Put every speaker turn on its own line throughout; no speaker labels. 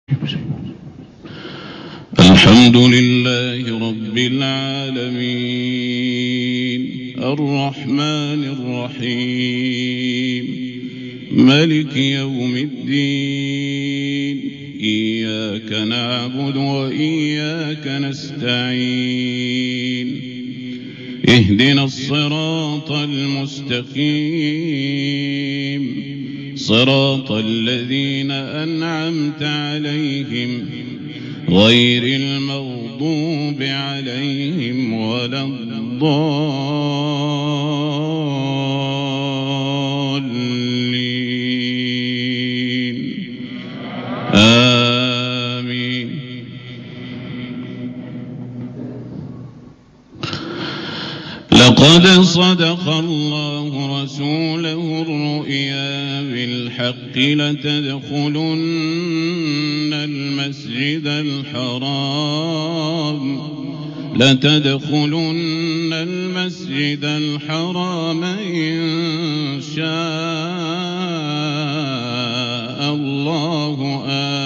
الحمد لله رب العالمين الرحمن الرحيم مالك يوم الدين إياك نعبد وإياك نستعين اهدنا الصراط المستقيم صراط الذين أنعمت عليهم غير المغضوب عليهم ولا الضالين آمين. لقد صدق الله رسوله الرؤيا بالحق لتدخلن المسجد الحرام إن شاء الله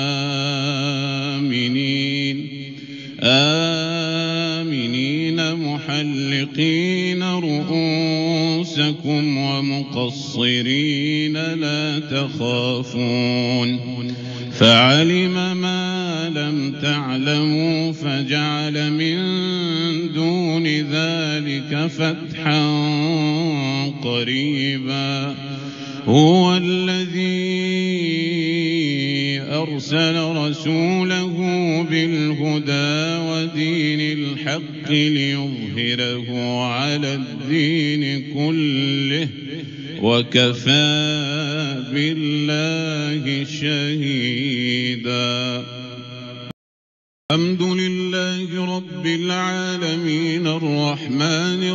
آمنين محلقين رؤوسكم ومقصرين لا تخافون فعلم ما لم تعلموا فجعل من دون ذلك فتحا قريبا. هو الذي أرسل رسوله بالهدى ودين الحق ليظهره على الدين كله وكفى بالله شهيدا. الحمد لله رب العالمين الرحمن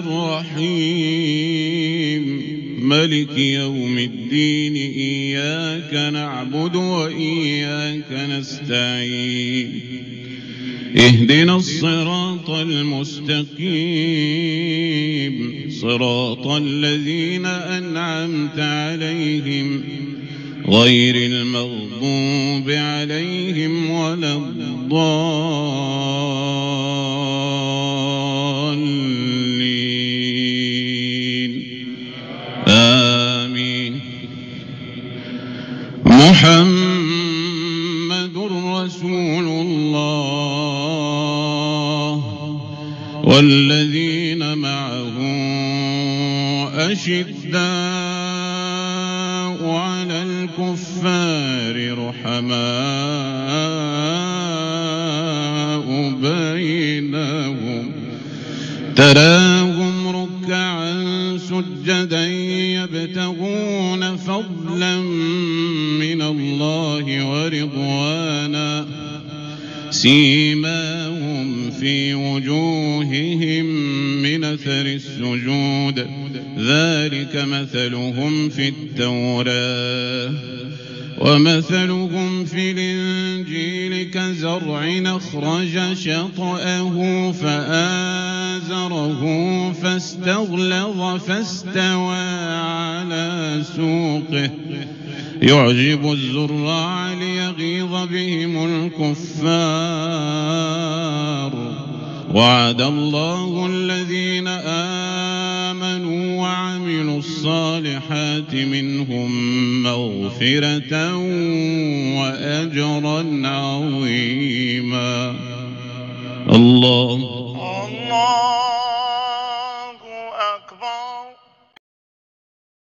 الرحيم مالك يوم الدين إياك نعبد وإياك نستعين اهدنا الصراط المستقيم صراط الذين أنعمت عليهم غير المغضوب عليهم ولا الضالين آمين. محمد رسول الله والذين معه أشداء على الكفار رحماء بينهم تراهم ركعا سجدا يبتغون فضلا من الله ورضوانا سيماهم في وجوههم من أثر السجود ذلك مثلهم في التوراة ومثلهم في الإنجيل كزرع أخرج شطأه فآزره فاستغلظ فاستوى على سوقه يعجب الزراع ليغيظ بهم الكفار. وعد الله الذين آمنوا وعملوا الصالحات منهم مغفرة وأجرا عظيما. الله